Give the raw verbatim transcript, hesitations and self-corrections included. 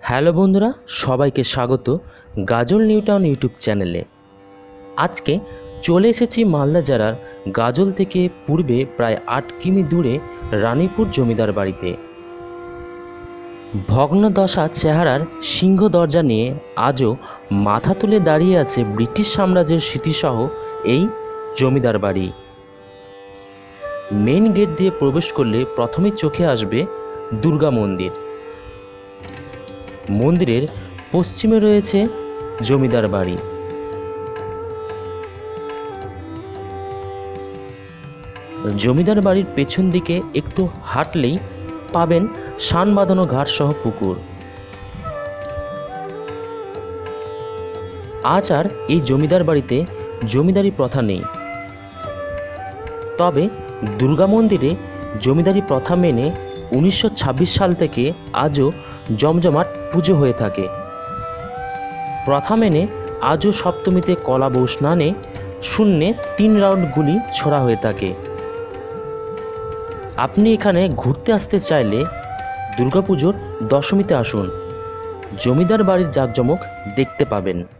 Hello বন্ধুরা, সবাইকে স্বাগত গাজল নিউ টাউন ইউটিউব চ্যানেলে। আজকে চলে এসেছি মালদা জেলার গাজল থেকে পূর্বে প্রায় আট কিমি দূরে রানীপুর জমিদার বাড়িতে। ভগ্নদশা চেহারার সিংহ দরজা নিয়ে আজও মাথা তুলে দাঁড়িয়ে আছে ব্রিটিশ সাম্রাজ্যের স্মৃতিসহ এই জমিদার বাড়ি। মেইন গেট দিয়ে প্রবেশ করলে প্রথমে চোখে আসবে দুর্গা মন্দির। মন্দিরের পশ্চিমে রয়েছে জমিদার বাড়ি। জমিদার বাড়ির পেছন দিকে একটু হাঁটলেই পাবেন শান বাঁধানো ঘাট সহ পুকুর। আজ আর এই জমিদার বাড়িতে জমিদারি প্রথা নেই, তবে দুর্গা মন্দিরে জমিদারি প্রথা মেনে উনিশশো ছাব্বিশ সাল থেকে আজও জমজমাট পুজো হয়ে থাকে। প্রথা মেনে আজও সপ্তমীতে কলা বউ স্নানে শূন্যে তিন রাউন্ড গুলি ছোড়া হয়ে থাকে। আপনি এখানে ঘুরতে আসতে চাইলে দুর্গাপুজোর দশমীতে আসুন, জমিদার বাড়ির জাঁকজমক দেখতে পাবেন।